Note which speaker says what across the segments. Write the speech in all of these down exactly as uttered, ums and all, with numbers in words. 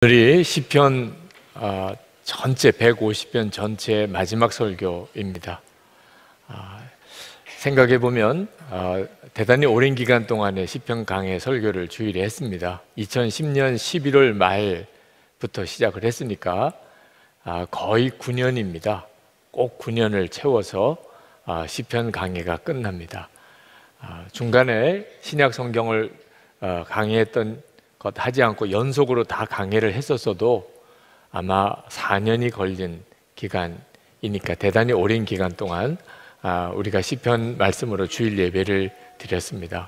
Speaker 1: 오늘이 시편 어, 전체 백오십 편 전체 마지막 설교입니다. 어, 생각해 보면 어, 대단히 오랜 기간 동안에 시편 강해 설교를 주일에 했습니다. 이천십 년 십일월 말부터 시작을 했으니까 어, 거의 구 년입니다. 꼭 구 년을 채워서 어, 시편 강해가 끝납니다. 어, 중간에 신약 성경을 어, 강해했던 것 하지 않고 연속으로 다 강해를 했었어도 아마 사 년이 걸린 기간이니까 대단히 오랜 기간 동안 우리가 시편 말씀으로 주일 예배를 드렸습니다.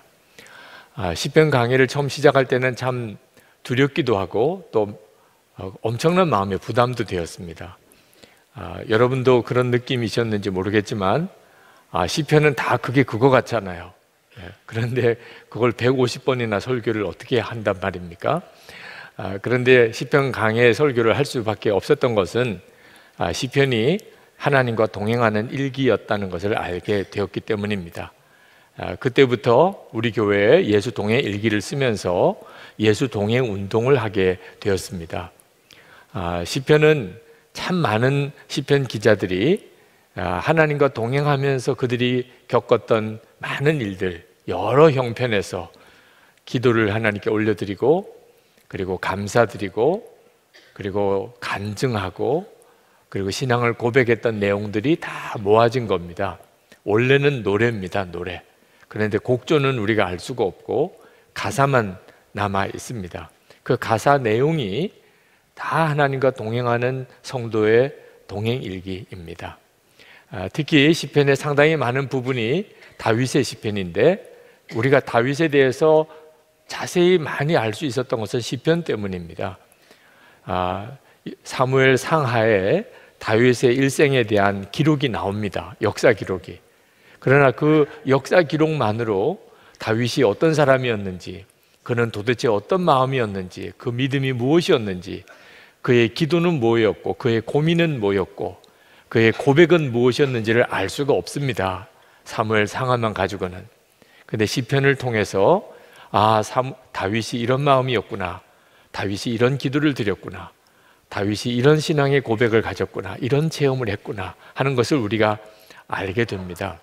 Speaker 1: 시편 강해를 처음 시작할 때는 참 두렵기도 하고 또 엄청난 마음의 부담도 되었습니다. 여러분도 그런 느낌이셨는지 모르겠지만 시편은 다 그게 그거 같잖아요. 그런데 그걸 백오십 번이나 설교를 어떻게 한단 말입니까? 아, 그런데 시편 강해 설교를 할 수밖에 없었던 것은 아, 시편이 하나님과 동행하는 일기였다는 것을 알게 되었기 때문입니다. 아, 그때부터 우리 교회에 예수 동행 일기를 쓰면서 예수 동행 운동을 하게 되었습니다. 아, 시편은 참 많은 시편 기자들이 아, 하나님과 동행하면서 그들이 겪었던 많은 일들, 여러 형편에서 기도를 하나님께 올려드리고 그리고 감사드리고 그리고 간증하고 그리고 신앙을 고백했던 내용들이 다 모아진 겁니다. 원래는 노래입니다. 노래. 그런데 곡조는 우리가 알 수가 없고 가사만 남아 있습니다. 그 가사 내용이 다 하나님과 동행하는 성도의 동행일기입니다. 특히 시편의 상당히 많은 부분이 다윗의 시편인데 우리가 다윗에 대해서 자세히 많이 알 수 있었던 것은 시편 때문입니다. 아, 사무엘 상하에 다윗의 일생에 대한 기록이 나옵니다. 역사 기록이. 그러나 그 역사 기록만으로 다윗이 어떤 사람이었는지, 그는 도대체 어떤 마음이었는지, 그 믿음이 무엇이었는지, 그의 기도는 뭐였고 그의 고민은 뭐였고 그의 고백은 무엇이었는지를 알 수가 없습니다. 사무엘 상하만 가지고는. 근데 시편을 통해서 아, 사, 다윗이 이런 마음이었구나, 다윗이 이런 기도를 드렸구나, 다윗이 이런 신앙의 고백을 가졌구나, 이런 체험을 했구나 하는 것을 우리가 알게 됩니다.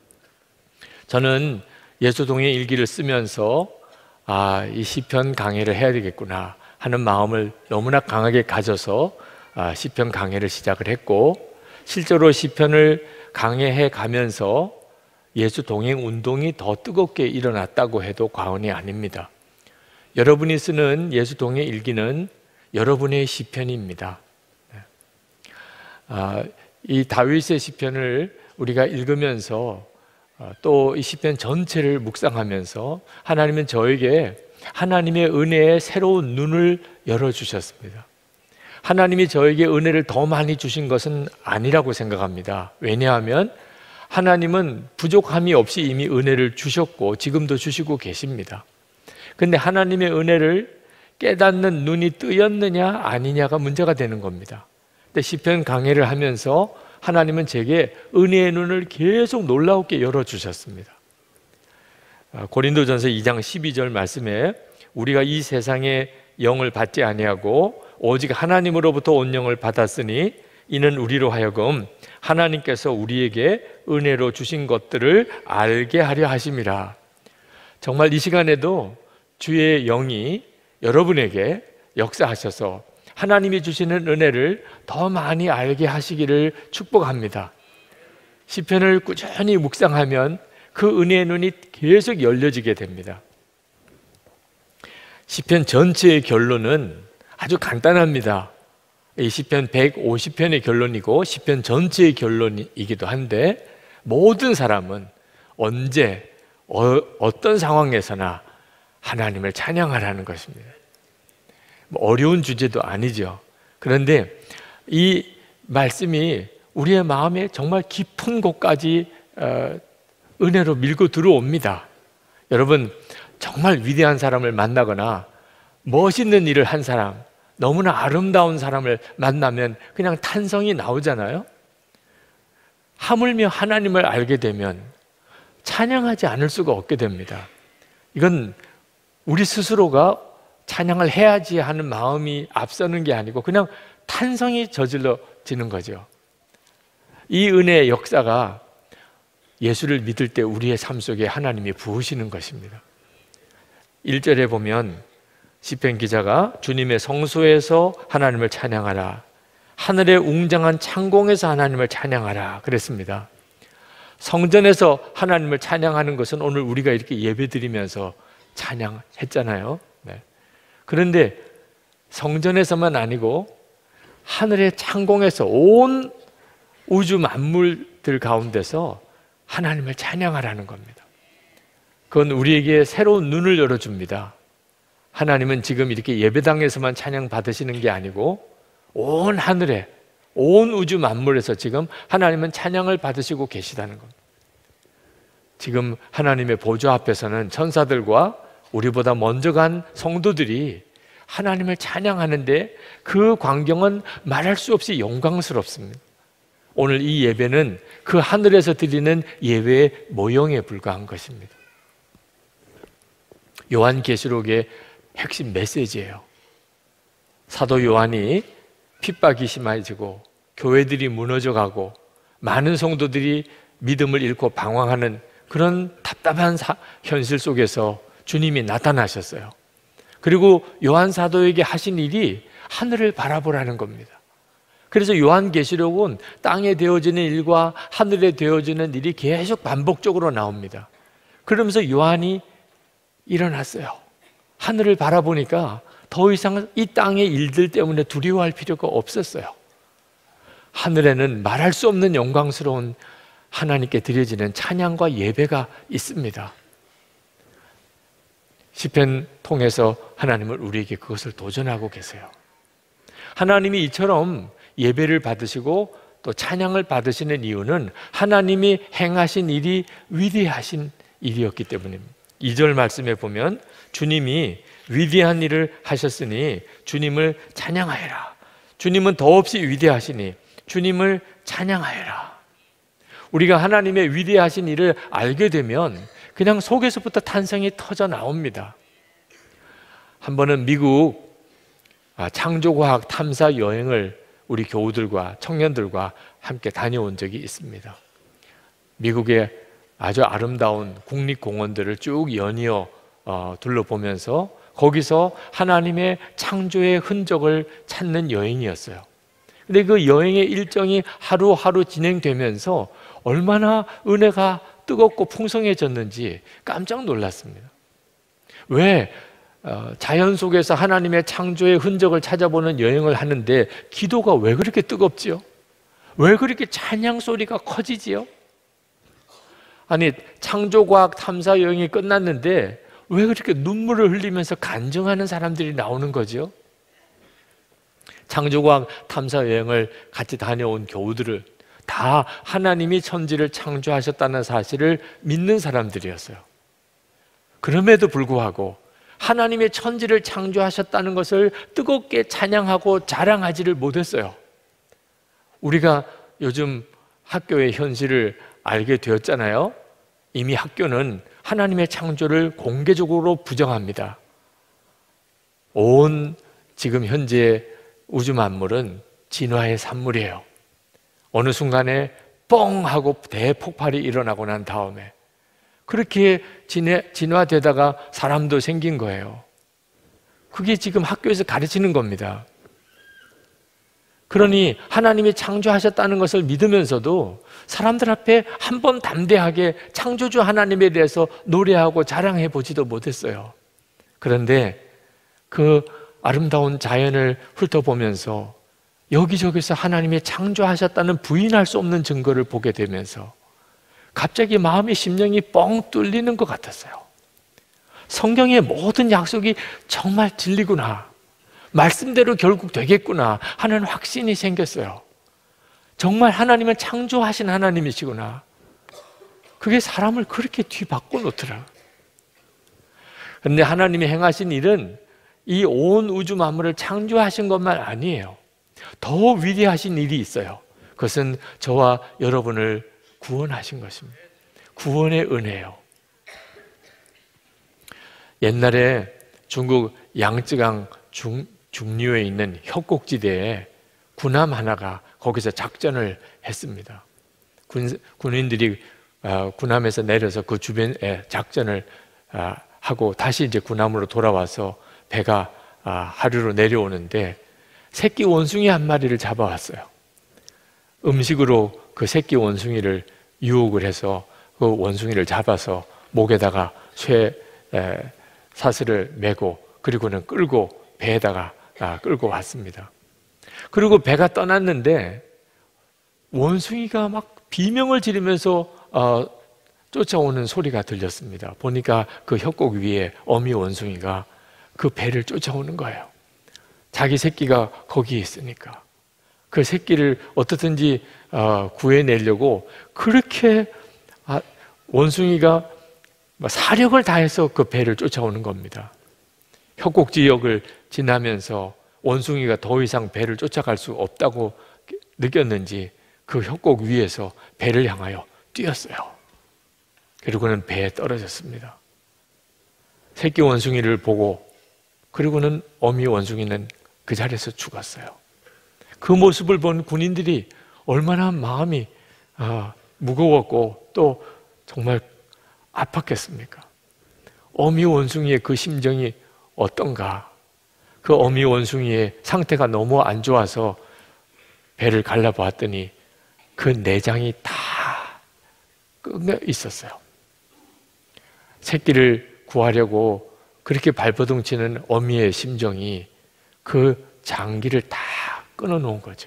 Speaker 1: 저는 예수동의 일기를 쓰면서 아, 이 시편 강해를 해야 되겠구나 하는 마음을 너무나 강하게 가져서 아, 시편 강해를 시작을 했고 실제로 시편을 강해해 가면서 예수 동행 운동이 더 뜨겁게 일어났다고 해도 과언이 아닙니다. 여러분이 쓰는 예수 동행 일기는 여러분의 시편입니다. 아, 이 다윗의 시편을 우리가 읽으면서 또 이 시편 전체를 묵상하면서 하나님은 저에게 하나님의 은혜의 새로운 눈을 열어주셨습니다. 하나님이 저에게 은혜를 더 많이 주신 것은 아니라고 생각합니다. 왜냐하면 하나님은 부족함이 없이 이미 은혜를 주셨고 지금도 주시고 계십니다. 그런데 하나님의 은혜를 깨닫는 눈이 뜨였느냐 아니냐가 문제가 되는 겁니다. 근데 시편 강해를 하면서 하나님은 제게 은혜의 눈을 계속 놀랍게 열어주셨습니다. 고린도전서 이 장 십이 절 말씀에 우리가 이 세상의 영을 받지 아니하고 오직 하나님으로부터 온 영을 받았으니 이는 우리로 하여금 하나님께서 우리에게 은혜로 주신 것들을 알게 하려 하심이라. 정말 이 시간에도 주의 영이 여러분에게 역사하셔서 하나님이 주시는 은혜를 더 많이 알게 하시기를 축복합니다. 시편을 꾸준히 묵상하면 그 은혜의 눈이 계속 열려지게 됩니다. 시편 전체의 결론은 아주 간단합니다. 이 시편 백오십 편의 결론이고 시편 전체의 결론이기도 한데 모든 사람은 언제 어, 어떤 상황에서나 하나님을 찬양하라는 것입니다. 뭐 어려운 주제도 아니죠. 그런데 이 말씀이 우리의 마음에 정말 깊은 곳까지 어, 은혜로 밀고 들어옵니다. 여러분 정말 위대한 사람을 만나거나 멋있는 일을 한 사람, 너무나 아름다운 사람을 만나면 그냥 탄성이 나오잖아요. 하물며 하나님을 알게 되면 찬양하지 않을 수가 없게 됩니다. 이건 우리 스스로가 찬양을 해야지 하는 마음이 앞서는 게 아니고 그냥 탄성이 저질러지는 거죠. 이 은혜의 역사가 예수를 믿을 때 우리의 삶 속에 하나님이 부으시는 것입니다. 일 절에 보면 시편 기자가 주님의 성소에서 하나님을 찬양하라, 하늘의 웅장한 창공에서 하나님을 찬양하라 그랬습니다. 성전에서 하나님을 찬양하는 것은 오늘 우리가 이렇게 예배드리면서 찬양했잖아요. 네. 그런데 성전에서만 아니고 하늘의 창공에서 온 우주 만물들 가운데서 하나님을 찬양하라는 겁니다. 그건 우리에게 새로운 눈을 열어줍니다. 하나님은 지금 이렇게 예배당에서만 찬양 받으시는 게 아니고 온 하늘에, 온 우주 만물에서 지금 하나님은 찬양을 받으시고 계시다는 겁니다. 지금 하나님의 보좌 앞에서는 천사들과 우리보다 먼저 간 성도들이 하나님을 찬양하는데 그 광경은 말할 수 없이 영광스럽습니다. 오늘 이 예배는 그 하늘에서 드리는 예배의 모형에 불과한 것입니다. 요한계시록의 핵심 메시지예요. 사도 요한이 핍박이 심해지고 교회들이 무너져가고 많은 성도들이 믿음을 잃고 방황하는 그런 답답한 사, 현실 속에서 주님이 나타나셨어요. 그리고 요한 사도에게 하신 일이 하늘을 바라보라는 겁니다. 그래서 요한계시록은 땅에 되어지는 일과 하늘에 되어지는 일이 계속 반복적으로 나옵니다. 그러면서 요한이 일어났어요. 하늘을 바라보니까 더 이상 이 땅의 일들 때문에 두려워할 필요가 없었어요. 하늘에는 말할 수 없는 영광스러운 하나님께 드려지는 찬양과 예배가 있습니다. 시편 통해서 하나님은 우리에게 그것을 도전하고 계세요. 하나님이 이처럼 예배를 받으시고 또 찬양을 받으시는 이유는 하나님이 행하신 일이 위대하신 일이었기 때문입니다. 이 절 말씀에 보면 주님이 위대한 일을 하셨으니 주님을 찬양하여라. 주님은 더없이 위대하시니 주님을 찬양하여라. 우리가 하나님의 위대하신 일을 알게 되면 그냥 속에서부터 탄성이 터져 나옵니다. 한 번은 미국 창조과학 탐사 여행을 우리 교우들과 청년들과 함께 다녀온 적이 있습니다. 미국의 아주 아름다운 국립공원들을 쭉 연이어 어, 둘러보면서 거기서 하나님의 창조의 흔적을 찾는 여행이었어요. 근데 그 여행의 일정이 하루하루 진행되면서 얼마나 은혜가 뜨겁고 풍성해졌는지 깜짝 놀랐습니다. 왜 어, 자연 속에서 하나님의 창조의 흔적을 찾아보는 여행을 하는데 기도가 왜 그렇게 뜨겁지요? 왜 그렇게 찬양 소리가 커지지요? 아니 창조과학 탐사 여행이 끝났는데 왜 그렇게 눈물을 흘리면서 간증하는 사람들이 나오는 거죠? 창조과학 탐사 여행을 같이 다녀온 교우들을 다 하나님이 천지를 창조하셨다는 사실을 믿는 사람들이었어요. 그럼에도 불구하고 하나님의 천지를 창조하셨다는 것을 뜨겁게 찬양하고 자랑하지를 못했어요. 우리가 요즘 학교의 현실을 알게 되었잖아요. 이미 학교는 하나님의 창조를 공개적으로 부정합니다. 온 지금 현재 우주 만물은 진화의 산물이에요. 어느 순간에 뻥 하고 대폭발이 일어나고 난 다음에 그렇게 진화되다가 사람도 생긴 거예요. 그게 지금 학교에서 가르치는 겁니다. 그러니 하나님이 창조하셨다는 것을 믿으면서도 사람들 앞에 한 번 담대하게 창조주 하나님에 대해서 노래하고 자랑해 보지도 못했어요. 그런데 그 아름다운 자연을 훑어보면서 여기저기서 하나님이 창조하셨다는 부인할 수 없는 증거를 보게 되면서 갑자기 마음의 심령이 뻥 뚫리는 것 같았어요. 성경의 모든 약속이 정말 진리구나, 말씀대로 결국 되겠구나 하는 확신이 생겼어요. 정말 하나님은 창조하신 하나님이시구나. 그게 사람을 그렇게 뒤바꿔 놓더라. 그런데 하나님이 행하신 일은 이 온 우주 만물을 창조하신 것만 아니에요. 더 위대하신 일이 있어요. 그것은 저와 여러분을 구원하신 것입니다. 구원의 은혜요. 옛날에 중국 양쯔강 중, 중류에 있는 협곡지대에 군함 하나가 거기서 작전을 했습니다. 군, 군인들이 어, 군함에서 내려서 그 주변에 작전을 어, 하고 다시 이제 군함으로 돌아와서 배가 어, 하류로 내려오는데 새끼 원숭이 한 마리를 잡아왔어요. 음식으로 그 새끼 원숭이를 유혹을 해서 그 원숭이를 잡아서 목에다가 쇠 에, 사슬을 메고 그리고는 끌고 배에다가 아, 끌고 왔습니다. 그리고 배가 떠났는데 원숭이가 막 비명을 지르면서 어, 쫓아오는 소리가 들렸습니다. 보니까 그 협곡 위에 어미 원숭이가 그 배를 쫓아오는 거예요. 자기 새끼가 거기에 있으니까 그 새끼를 어떻든지 어, 구해내려고 그렇게 아, 원숭이가 사력을 다해서 그 배를 쫓아오는 겁니다. 협곡 지역을 지나면서 원숭이가 더 이상 배를 쫓아갈 수 없다고 느꼈는지 그 협곡 위에서 배를 향하여 뛰었어요. 그리고는 배에 떨어졌습니다. 새끼 원숭이를 보고 그리고는 어미 원숭이는 그 자리에서 죽었어요. 그 모습을 본 군인들이 얼마나 마음이 아, 무거웠고 또 정말 아팠겠습니까? 어미 원숭이의 그 심정이 어떤가? 그 어미 원숭이의 상태가 너무 안 좋아서 배를 갈라보았더니 그 내장이 다 끊겨 있었어요. 새끼를 구하려고 그렇게 발버둥치는 어미의 심정이 그 장기를 다 끊어놓은 거죠.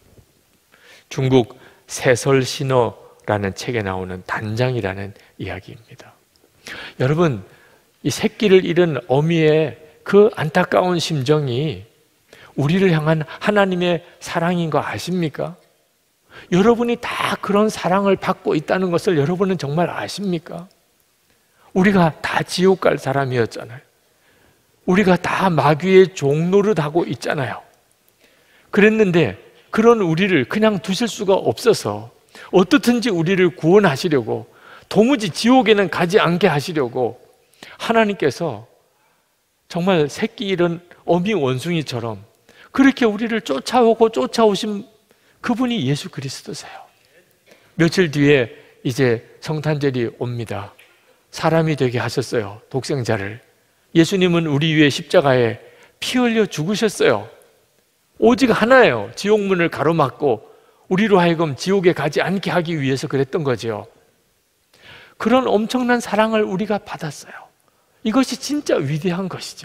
Speaker 1: 중국 세설신어라는 책에 나오는 단장이라는 이야기입니다. 여러분, 이 새끼를 잃은 어미의 그 안타까운 심정이 우리를 향한 하나님의 사랑인 거 아십니까? 여러분이 다 그런 사랑을 받고 있다는 것을 여러분은 정말 아십니까? 우리가 다 지옥 갈 사람이었잖아요. 우리가 다 마귀의 종노릇하고 있잖아요. 그랬는데 그런 우리를 그냥 두실 수가 없어서 어떻든지 우리를 구원하시려고 도무지 지옥에는 가지 않게 하시려고 하나님께서 정말 새끼 잃은 어미 원숭이처럼 그렇게 우리를 쫓아오고 쫓아오신 그분이 예수 그리스도세요. 며칠 뒤에 이제 성탄절이 옵니다. 사람이 되게 하셨어요. 독생자를. 예수님은 우리 위해 십자가에 피 흘려 죽으셨어요. 오직 하나예요. 지옥문을 가로막고 우리로 하여금 지옥에 가지 않게 하기 위해서 그랬던 거죠. 그런 엄청난 사랑을 우리가 받았어요. 이것이 진짜 위대한 것이죠.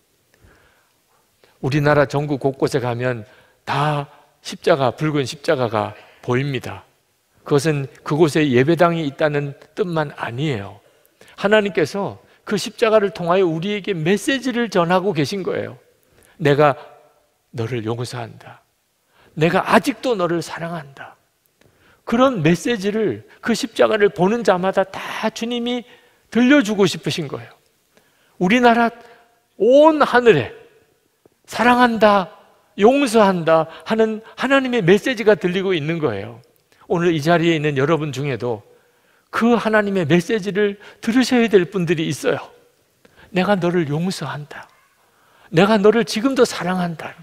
Speaker 1: 우리나라 전국 곳곳에 가면 다 십자가, 붉은 십자가가 보입니다. 그것은 그곳에 예배당이 있다는 뜻만 아니에요. 하나님께서 그 십자가를 통하여 우리에게 메시지를 전하고 계신 거예요. 내가 너를 용서한다. 내가 아직도 너를 사랑한다. 그런 메시지를 그 십자가를 보는 자마다 다 주님이 들려주고 싶으신 거예요. 우리나라 온 하늘에 사랑한다, 용서한다 하는 하나님의 메시지가 들리고 있는 거예요. 오늘 이 자리에 있는 여러분 중에도 그 하나님의 메시지를 들으셔야 될 분들이 있어요. 내가 너를 용서한다. 내가 너를 지금도 사랑한다.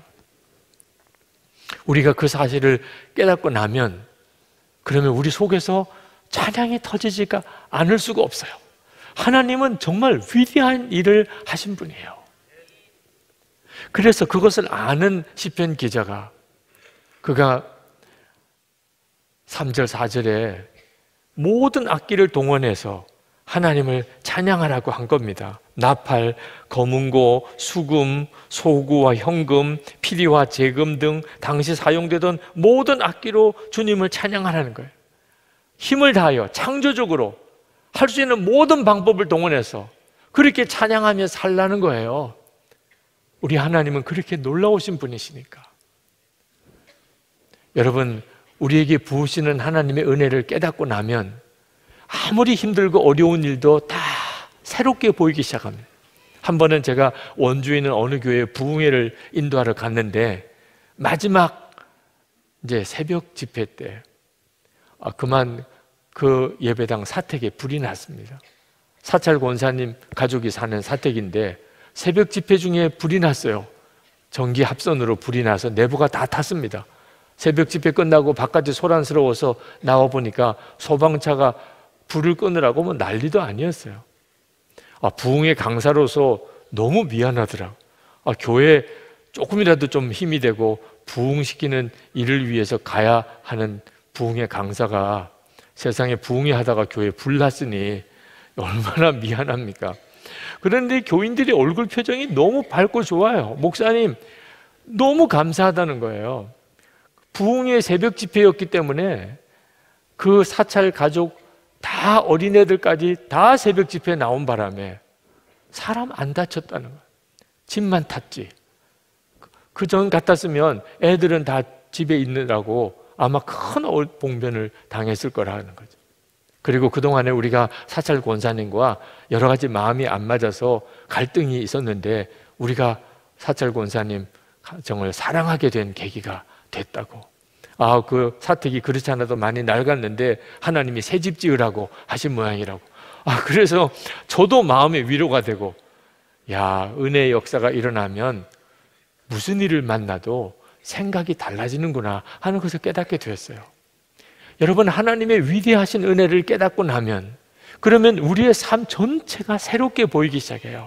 Speaker 1: 우리가 그 사실을 깨닫고 나면 그러면 우리 속에서 찬양이 터지지가 않을 수가 없어요. 하나님은 정말 위대한 일을 하신 분이에요. 그래서 그것을 아는 시편 기자가 그가 삼 절 사 절에 모든 악기를 동원해서 하나님을 찬양하라고 한 겁니다. 나팔, 거문고, 수금, 소구와 현금, 피리와 재금 등 당시 사용되던 모든 악기로 주님을 찬양하라는 거예요. 힘을 다하여 창조적으로 할 수 있는 모든 방법을 동원해서 그렇게 찬양하며 살라는 거예요. 우리 하나님은 그렇게 놀라우신 분이시니까. 여러분, 우리에게 부으시는 하나님의 은혜를 깨닫고 나면 아무리 힘들고 어려운 일도 다 새롭게 보이기 시작합니다. 한 번은 제가 원주에 있는 어느 교회에 부흥회를 인도하러 갔는데 마지막 이제 새벽 집회 때 아, 그만 그 예배당 사택에 불이 났습니다. 사찰 권사님 가족이 사는 사택인데 새벽 집회 중에 불이 났어요. 전기 합선으로 불이 나서 내부가 다 탔습니다. 새벽 집회 끝나고 바깥이 소란스러워서 나와 보니까 소방차가 불을 끄느라고 뭐 난리도 아니었어요. 아, 부흥의 강사로서 너무 미안하더라고요. 아, 교회에 조금이라도 좀 힘이 되고 부흥시키는 일을 위해서 가야 하는 부흥의 강사가 세상에 부흥회 하다가 교회에 불 났으니 얼마나 미안합니까? 그런데 교인들이 얼굴 표정이 너무 밝고 좋아요. 목사님 너무 감사하다는 거예요. 부흥회 새벽 집회였기 때문에 그 사찰 가족 다 어린애들까지 다 새벽 집회에 나온 바람에 사람 안 다쳤다는 거예요. 집만 탔지. 그 전 같았으면 애들은 다 집에 있느라고 아마 큰 봉변을 당했을 거라는 거죠. 그리고 그동안에 우리가 사찰 권사님과 여러 가지 마음이 안 맞아서 갈등이 있었는데 우리가 사찰 권사님 가정을 사랑하게 된 계기가 됐다고. 아, 그 사택이 그렇지 않아도 많이 낡았는데 하나님이 새 집 지으라고 하신 모양이라고. 아, 그래서 저도 마음의 위로가 되고, 야, 은혜의 역사가 일어나면 무슨 일을 만나도 생각이 달라지는구나 하는 것을 깨닫게 되었어요. 여러분, 하나님의 위대하신 은혜를 깨닫고 나면 그러면 우리의 삶 전체가 새롭게 보이기 시작해요.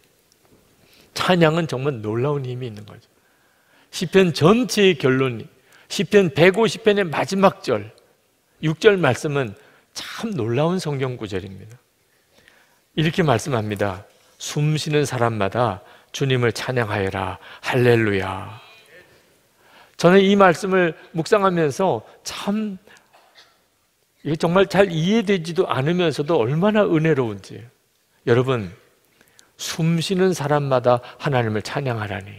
Speaker 1: 찬양은 정말 놀라운 힘이 있는 거죠. 시편 전체의 결론이 시편 백오십 편의 마지막 절 육 절 말씀은 참 놀라운 성경 구절입니다. 이렇게 말씀합니다. 숨 쉬는 사람마다 주님을 찬양하여라. 할렐루야. 저는 이 말씀을 묵상하면서 참 이게 정말 잘 이해되지도 않으면서도 얼마나 은혜로운지. 여러분, 숨 쉬는 사람마다 하나님을 찬양하라니.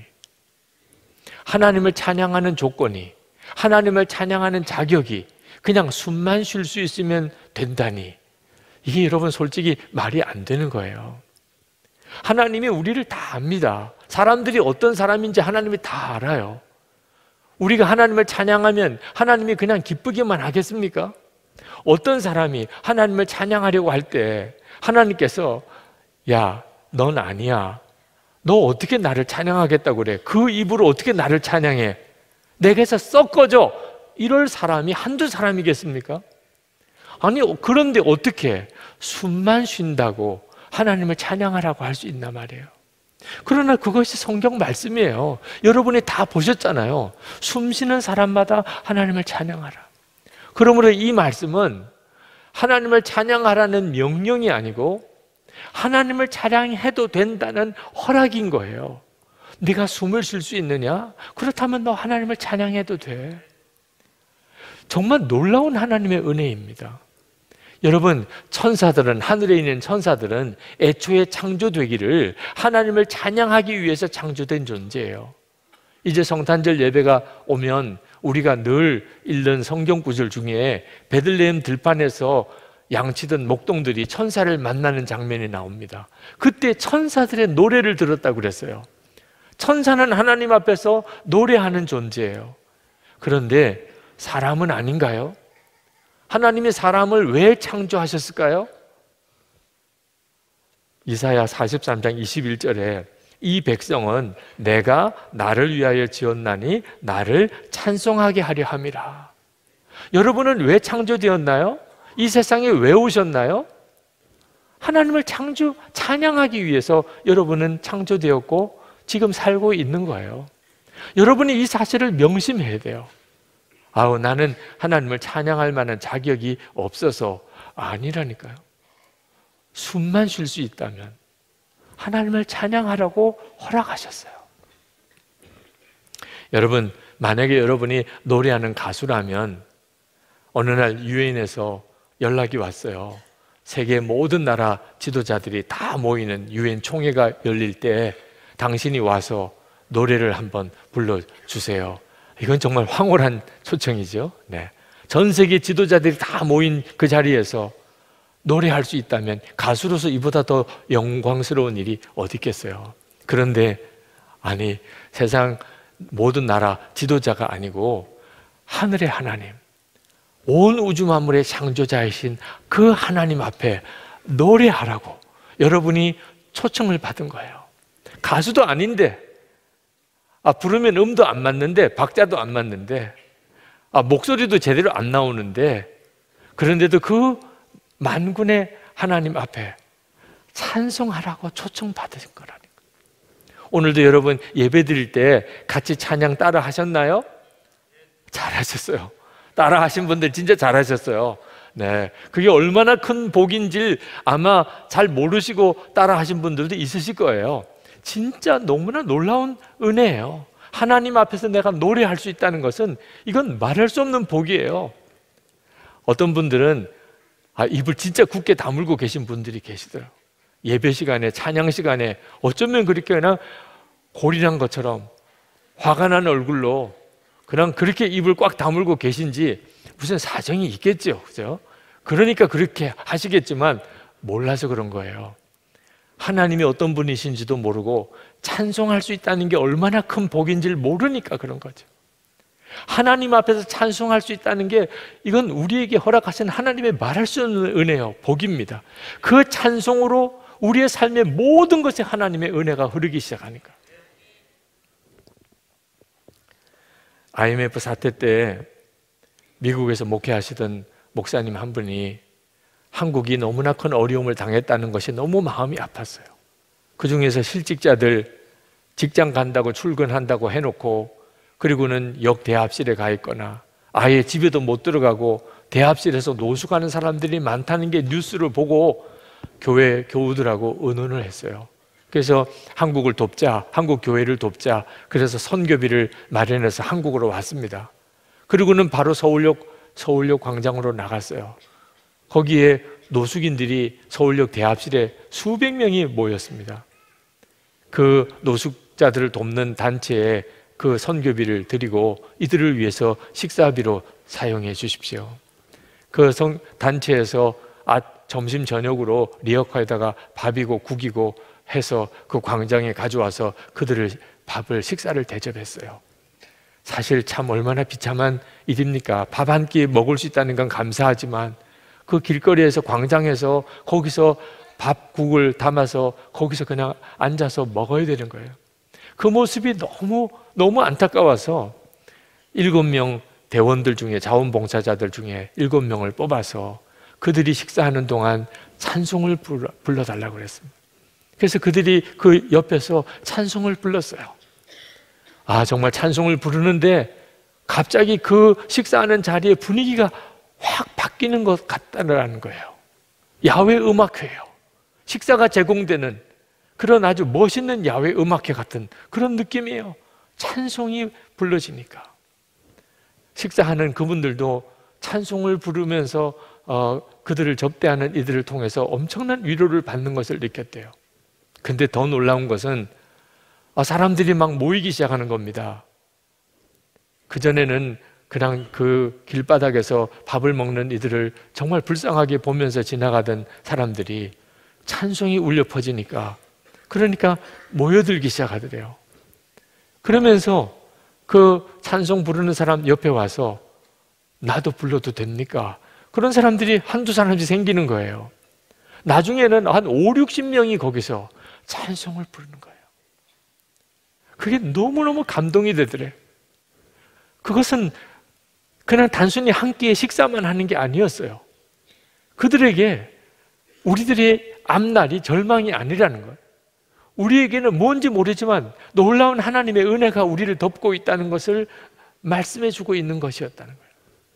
Speaker 1: 하나님을 찬양하는 조건이, 하나님을 찬양하는 자격이 그냥 숨만 쉴 수 있으면 된다니. 이게 여러분 솔직히 말이 안 되는 거예요. 하나님이 우리를 다 압니다. 사람들이 어떤 사람인지 하나님이 다 알아요. 우리가 하나님을 찬양하면 하나님이 그냥 기쁘기만 하겠습니까? 어떤 사람이 하나님을 찬양하려고 할 때 하나님께서 야, 넌 아니야. 너 어떻게 나를 찬양하겠다고 그래? 그 입으로 어떻게 나를 찬양해? 내게서 썩 꺼져. 이럴 사람이 한두 사람이겠습니까? 아니, 그런데 어떻게 숨만 쉰다고 하나님을 찬양하라고 할 수 있나 말이에요. 그러나 그것이 성경 말씀이에요. 여러분이 다 보셨잖아요. 숨 쉬는 사람마다 하나님을 찬양하라. 그러므로 이 말씀은 하나님을 찬양하라는 명령이 아니고 하나님을 찬양해도 된다는 허락인 거예요. 네가 숨을 쉴 수 있느냐? 그렇다면 너 하나님을 찬양해도 돼. 정말 놀라운 하나님의 은혜입니다. 여러분, 천사들은, 하늘에 있는 천사들은 애초에 창조되기를 하나님을 찬양하기 위해서 창조된 존재예요. 이제 성탄절 예배가 오면 우리가 늘 읽는 성경 구절 중에 베들레헴 들판에서 양치던 목동들이 천사를 만나는 장면이 나옵니다. 그때 천사들의 노래를 들었다고 그랬어요. 천사는 하나님 앞에서 노래하는 존재예요. 그런데 사람은 아닌가요? 하나님이 사람을 왜 창조하셨을까요? 이사야 사십삼 장 이십일 절에 이 백성은 내가 나를 위하여 지었나니 나를 찬송하게 하려 함이라. 여러분은 왜 창조되었나요? 이 세상에 왜 오셨나요? 하나님을 창조, 찬양하기 위해서 여러분은 창조되었고 지금 살고 있는 거예요. 여러분이 이 사실을 명심해야 돼요. 아우, 나는 하나님을 찬양할 만한 자격이 없어서. 아니라니까요. 숨만 쉴 수 있다면 하나님을 찬양하라고 허락하셨어요. 여러분, 만약에 여러분이 노래하는 가수라면 어느 날 유엔에서 연락이 왔어요. 세계 모든 나라 지도자들이 다 모이는 유엔 총회가 열릴 때 당신이 와서 노래를 한번 불러주세요. 이건 정말 황홀한 초청이죠. 네. 전 세계 지도자들이 다 모인 그 자리에서 노래할 수 있다면 가수로서 이보다 더 영광스러운 일이 어디 있겠어요. 그런데 아니, 세상 모든 나라 지도자가 아니고 하늘의 하나님, 온 우주 만물의 창조자이신 그 하나님 앞에 노래하라고 여러분이 초청을 받은 거예요. 가수도 아닌데, 아, 부르면 음도 안 맞는데, 박자도 안 맞는데, 아, 목소리도 제대로 안 나오는데, 그런데도 그 만군의 하나님 앞에 찬송하라고 초청받은 거라니까. 오늘도 여러분 예배 드릴 때 같이 찬양 따라 하셨나요? 잘하셨어요. 따라 하신 분들 진짜 잘하셨어요. 네, 그게 얼마나 큰 복인지 아마 잘 모르시고 따라 하신 분들도 있으실 거예요. 진짜 너무나 놀라운 은혜예요. 하나님 앞에서 내가 노래할 수 있다는 것은 이건 말할 수 없는 복이에요. 어떤 분들은 아, 입을 진짜 굳게 다물고 계신 분들이 계시더라고요. 예배 시간에, 찬양 시간에 어쩌면 그렇게 그냥 골이난 것처럼 화가 난 얼굴로 그냥 그렇게 입을 꽉 다물고 계신지 무슨 사정이 있겠죠, 그죠? 그러니까 그렇게 하시겠지만 몰라서 그런 거예요. 하나님이 어떤 분이신지도 모르고 찬송할 수 있다는 게 얼마나 큰 복인지를 모르니까 그런 거죠. 하나님 앞에서 찬송할 수 있다는 게 이건 우리에게 허락하신 하나님의 말할 수 없는 은혜요, 복입니다. 그 찬송으로 우리의 삶의 모든 것에 하나님의 은혜가 흐르기 시작하니까. 아이엠에프 사태 때 미국에서 목회하시던 목사님 한 분이 한국이 너무나 큰 어려움을 당했다는 것이 너무 마음이 아팠어요. 그 중에서 실직자들 직장 간다고 출근한다고 해놓고 그리고는 역 대합실에 가 있거나 아예 집에도 못 들어가고 대합실에서 노숙하는 사람들이 많다는 게 뉴스를 보고 교회 교우들하고 의논을 했어요. 그래서 한국을 돕자, 한국 교회를 돕자, 그래서 선교비를 마련해서 한국으로 왔습니다. 그리고는 바로 서울역 서울역 광장으로 나갔어요. 거기에 노숙인들이 서울역 대합실에 수백 명이 모였습니다. 그 노숙자들을 돕는 단체에 그 선교비를 드리고 이들을 위해서 식사비로 사용해 주십시오. 그 성, 단체에서 아, 점심 저녁으로 리어카에다가 밥이고 국이고 해서 그 광장에 가져와서 그들을 밥을 식사를 대접했어요. 사실 참 얼마나 비참한 일입니까? 밥 한 끼 먹을 수 있다는 건 감사하지만 그 길거리에서 광장에서 거기서 밥국을 담아서 거기서 그냥 앉아서 먹어야 되는 거예요. 그 모습이 너무 너무 안타까워서 일곱 명 대원들 중에 자원봉사자들 중에 일곱 명을 뽑아서 그들이 식사하는 동안 찬송을 불러, 불러달라고 그랬습니다. 그래서 그들이 그 옆에서 찬송을 불렀어요. 아, 정말 찬송을 부르는데 갑자기 그 식사하는 자리의 분위기가 확 바뀌는 것 같다는 거예요. 야외 음악회예요. 식사가 제공되는 그런 아주 멋있는 야외 음악회 같은 그런 느낌이에요. 찬송이 불러지니까 식사하는 그분들도 찬송을 부르면서 어, 그들을 접대하는 이들을 통해서 엄청난 위로를 받는 것을 느꼈대요. 근데 더 놀라운 것은 아, 사람들이 막 모이기 시작하는 겁니다. 그전에는 그냥 그 길바닥에서 밥을 먹는 이들을 정말 불쌍하게 보면서 지나가던 사람들이 찬송이 울려 퍼지니까 그러니까 모여들기 시작하더래요. 그러면서 그 찬송 부르는 사람 옆에 와서 나도 불러도 됩니까? 그런 사람들이 한두 사람씩 생기는 거예요. 나중에는 한 오륙십 명이 거기서 찬송을 부르는 거예요. 그게 너무너무 감동이 되더래요. 그것은 그냥 단순히 한 끼의 식사만 하는 게 아니었어요. 그들에게 우리들의 앞날이 절망이 아니라는 거예요. 우리에게는 뭔지 모르지만 놀라운 하나님의 은혜가 우리를 덮고 있다는 것을 말씀해 주고 있는 것이었다는 거예요.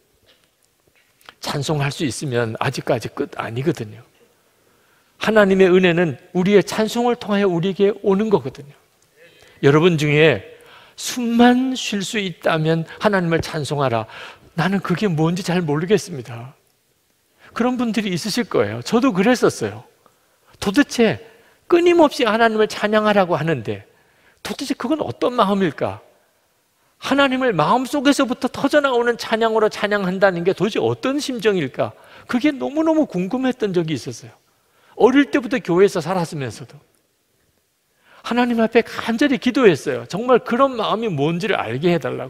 Speaker 1: 찬송할 수 있으면 아직까지 끝 아니거든요. 하나님의 은혜는 우리의 찬송을 통하여 우리에게 오는 거거든요. 여러분 중에 숨만 쉴 수 있다면 하나님을 찬송하라. 나는 그게 뭔지 잘 모르겠습니다. 그런 분들이 있으실 거예요. 저도 그랬었어요. 도대체 끊임없이 하나님을 찬양하라고 하는데 도대체 그건 어떤 마음일까? 하나님을 마음속에서부터 터져나오는 찬양으로 찬양한다는 게 도대체 어떤 심정일까? 그게 너무너무 궁금했던 적이 있었어요. 어릴 때부터 교회에서 살았으면서도 하나님 앞에 간절히 기도했어요. 정말 그런 마음이 뭔지를 알게 해달라고.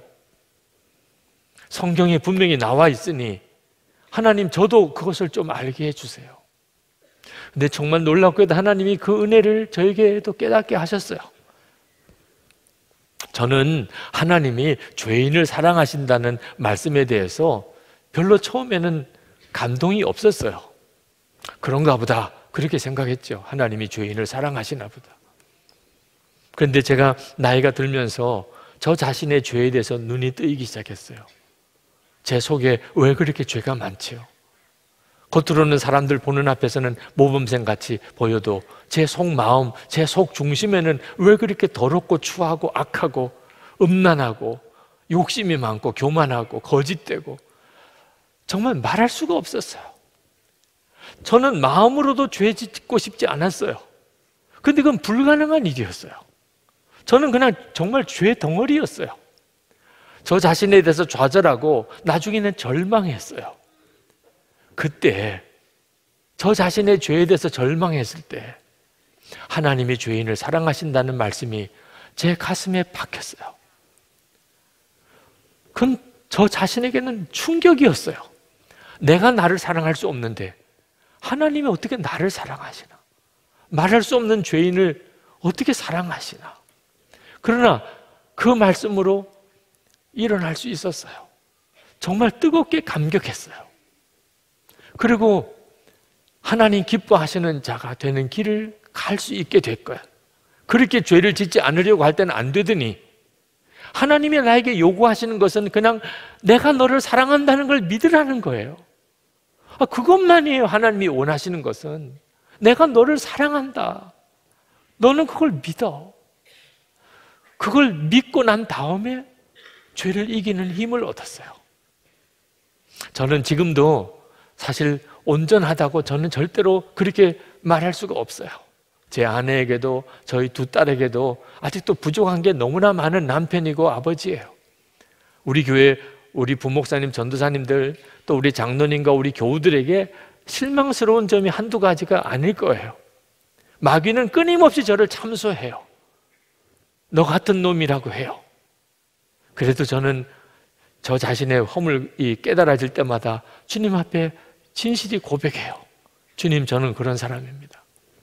Speaker 1: 성경에 분명히 나와 있으니 하나님 저도 그것을 좀 알게 해주세요. 근데 정말 놀랍게도 하나님이 그 은혜를 저에게도 깨닫게 하셨어요. 저는 하나님이 죄인을 사랑하신다는 말씀에 대해서 별로 처음에는 감동이 없었어요. 그런가 보다 그렇게 생각했죠. 하나님이 죄인을 사랑하시나 보다. 그런데 제가 나이가 들면서 저 자신의 죄에 대해서 눈이 뜨이기 시작했어요. 제 속에 왜 그렇게 죄가 많지요? 겉으로는 사람들 보는 앞에서는 모범생같이 보여도 제 속마음, 제 속 중심에는 왜 그렇게 더럽고 추하고 악하고 음란하고 욕심이 많고 교만하고 거짓되고 정말 말할 수가 없었어요. 저는 마음으로도 죄 짓고 싶지 않았어요. 근데 그건 불가능한 일이었어요. 저는 그냥 정말 죄 덩어리였어요. 저 자신에 대해서 좌절하고 나중에는 절망했어요. 그때 저 자신의 죄에 대해서 절망했을 때 하나님이 죄인을 사랑하신다는 말씀이 제 가슴에 박혔어요. 그건 저 자신에게는 충격이었어요. 내가 나를 사랑할 수 없는데 하나님이 어떻게 나를 사랑하시나? 말할 수 없는 죄인을 어떻게 사랑하시나? 그러나 그 말씀으로 일어날 수 있었어요. 정말 뜨겁게 감격했어요. 그리고 하나님 기뻐하시는 자가 되는 길을 갈 수 있게 될 거야. 그렇게 죄를 짓지 않으려고 할 때는 안 되더니 하나님이 나에게 요구하시는 것은 그냥 내가 너를 사랑한다는 걸 믿으라는 거예요. 아, 그것만이에요. 하나님이 원하시는 것은 내가 너를 사랑한다. 너는 그걸 믿어. 그걸 믿고 난 다음에 죄를 이기는 힘을 얻었어요. 저는 지금도 사실 온전하다고 저는 절대로 그렇게 말할 수가 없어요. 제 아내에게도 저희 두 딸에게도 아직도 부족한 게 너무나 많은 남편이고 아버지예요. 우리 교회 우리 부목사님, 전도사님들 또 우리 장로님과 우리 교우들에게 실망스러운 점이 한두 가지가 아닐 거예요. 마귀는 끊임없이 저를 참소해요. 너 같은 놈이라고 해요. 그래도 저는 저 자신의 허물이 깨달아질 때마다 주님 앞에 진실이 고백해요. 주님, 저는 그런 사람입니다.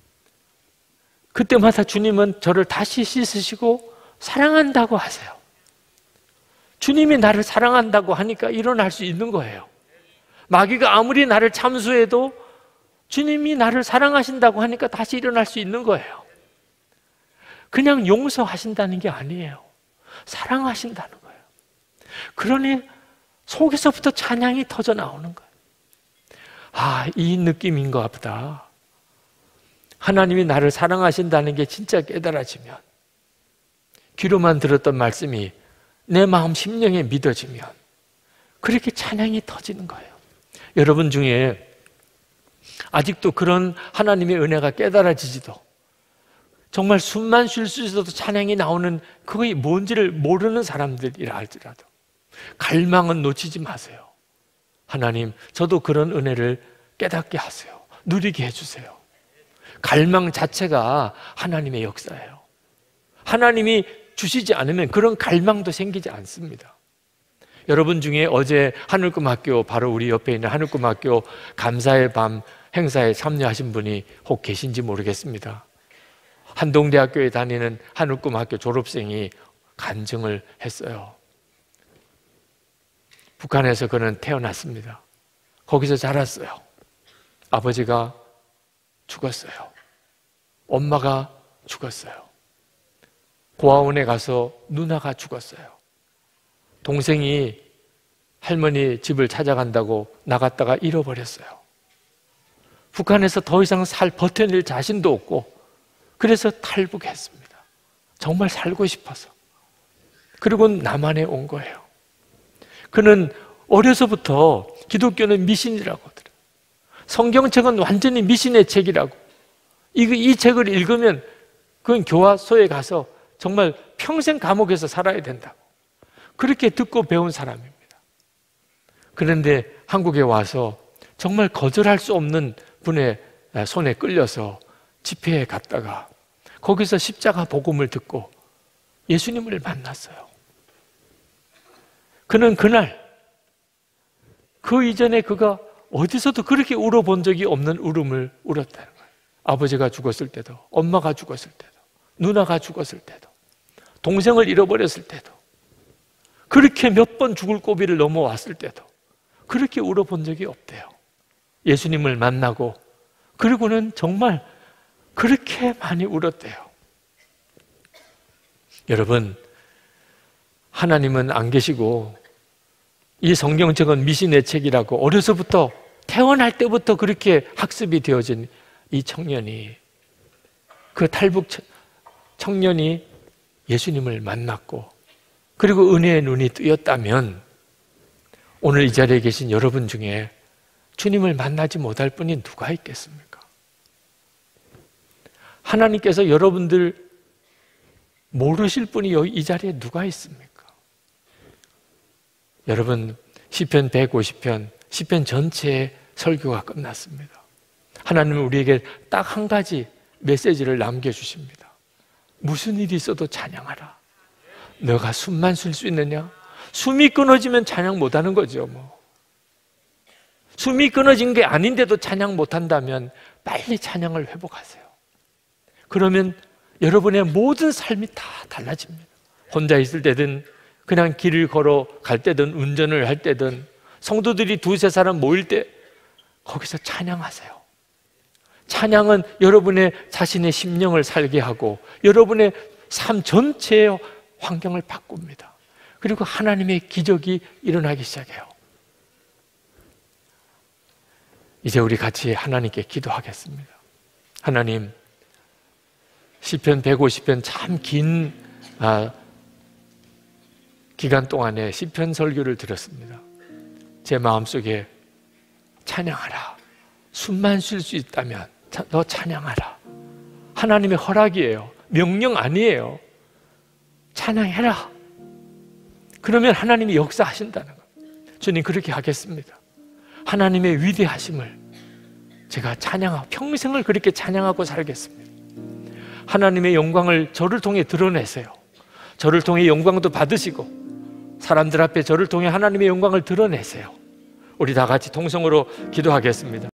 Speaker 1: 그때마다 주님은 저를 다시 씻으시고 사랑한다고 하세요. 주님이 나를 사랑한다고 하니까 일어날 수 있는 거예요. 마귀가 아무리 나를 참수해도 주님이 나를 사랑하신다고 하니까 다시 일어날 수 있는 거예요. 그냥 용서하신다는 게 아니에요. 사랑하신다는 거예요. 그러니 속에서부터 찬양이 터져 나오는 거예요. 아, 이 느낌인가 보다. 하나님이 나를 사랑하신다는 게 진짜 깨달아지면, 귀로만 들었던 말씀이 내 마음 심령에 믿어지면 그렇게 찬양이 터지는 거예요. 여러분 중에 아직도 그런 하나님의 은혜가 깨달아지지도, 정말 숨만 쉴 수 있어도 찬양이 나오는 그게 뭔지를 모르는 사람들이라 할지라도 갈망은 놓치지 마세요. 하나님, 저도 그런 은혜를 깨닫게 하세요. 누리게 해주세요. 갈망 자체가 하나님의 역사예요. 하나님이 주시지 않으면 그런 갈망도 생기지 않습니다. 여러분 중에 어제 하늘꿈학교, 바로 우리 옆에 있는 하늘꿈학교 감사의 밤 행사에 참여하신 분이 혹 계신지 모르겠습니다. 한동대학교에 다니는 하늘꿈학교 졸업생이 간증을 했어요. 북한에서 그는 태어났습니다. 거기서 자랐어요. 아버지가 죽었어요. 엄마가 죽었어요. 고아원에 가서 누나가 죽었어요. 동생이 할머니 집을 찾아간다고 나갔다가 잃어버렸어요. 북한에서 더 이상 살 버텨낼 자신도 없고 그래서 탈북했습니다. 정말 살고 싶어서. 그리고 남한에 온 거예요. 그는 어려서부터 기독교는 미신이라고 하더라고요. 성경책은 완전히 미신의 책이라고. 이, 이 책을 읽으면 그건 교화소에 가서 정말 평생 감옥에서 살아야 된다고. 그렇게 듣고 배운 사람입니다. 그런데 한국에 와서 정말 거절할 수 없는 분의 손에 끌려서 집회에 갔다가 거기서 십자가 복음을 듣고 예수님을 만났어요. 그는 그날 그 이전에 그가 어디서도 그렇게 울어본 적이 없는 울음을 울었다는 거예요. 아버지가 죽었을 때도, 엄마가 죽었을 때도, 누나가 죽었을 때도, 동생을 잃어버렸을 때도, 그렇게 몇 번 죽을 고비를 넘어왔을 때도 그렇게 울어본 적이 없대요. 예수님을 만나고 그리고는 정말 그렇게 많이 울었대요. 여러분, 하나님은 안 계시고 이 성경책은 미신의 책이라고 어려서부터 태어날 때부터 그렇게 학습이 되어진 이 청년이, 그 탈북 청년이 예수님을 만났고 그리고 은혜의 눈이 뜨였다면 오늘 이 자리에 계신 여러분 중에 주님을 만나지 못할 분이 누가 있겠습니까? 하나님께서 여러분들 모르실 분이 여기 이 자리에 누가 있습니까? 여러분, 시편 백오십 편, 시편 전체의 설교가 끝났습니다. 하나님은 우리에게 딱 한 가지 메시지를 남겨주십니다. 무슨 일이 있어도 찬양하라. 너가 숨만 쉴 수 있느냐? 숨이 끊어지면 찬양 못하는 거죠. 뭐 숨이 끊어진 게 아닌데도 찬양 못한다면 빨리 찬양을 회복하세요. 그러면 여러분의 모든 삶이 다 달라집니다. 혼자 있을 때든 그냥 길을 걸어 갈 때든 운전을 할 때든 성도들이 두세 사람 모일 때 거기서 찬양하세요. 찬양은 여러분의 자신의 심령을 살게 하고 여러분의 삶 전체의 환경을 바꿉니다. 그리고 하나님의 기적이 일어나기 시작해요. 이제 우리 같이 하나님께 기도하겠습니다. 하나님, 시편 백오십 편 참 긴 아, 기간 동안에 시편 설교를 들었습니다. 제 마음속에 찬양하라. 숨만 쉴 수 있다면 너 찬양하라. 하나님의 허락이에요. 명령 아니에요. 찬양해라. 그러면 하나님이 역사하신다는 거예요. 주님, 그렇게 하겠습니다. 하나님의 위대하심을 제가 찬양하고 평생을 그렇게 찬양하고 살겠습니다. 하나님의 영광을 저를 통해 드러내세요. 저를 통해 영광도 받으시고 사람들 앞에 저를 통해 하나님의 영광을 드러내세요. 우리 다 같이 통성으로 기도하겠습니다.